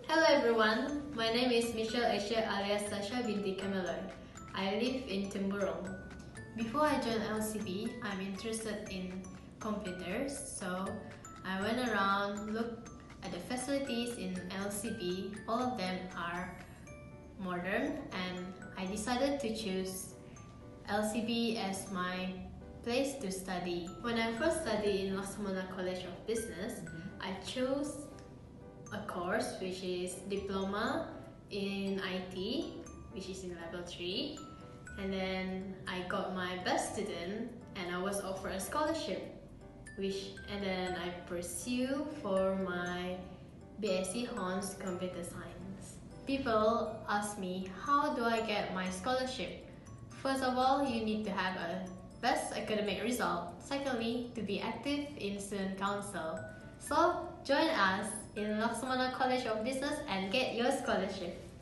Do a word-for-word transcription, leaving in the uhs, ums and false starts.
Hello everyone, my name is Michelle Esher alias Sasha binti Kameloy. I live in Temburong. Before I joined L C B, I'm interested in computers, so I went around, looked at the facilities in L C B. All of them are modern, and I decided to choose L C B as my place to study. When I first studied in Laksamana College of Business, mm-hmm. I chose a course which is diploma in I T, which is in level three, and then I got my best student and I was offered a scholarship, which and then I pursue for my B S c Hons Computer Science. People ask me, how do I get my scholarship? First of all, you need to have a best academic result. Secondly, to be active in student council. So join us in Laksamana College of Business and get your scholarship.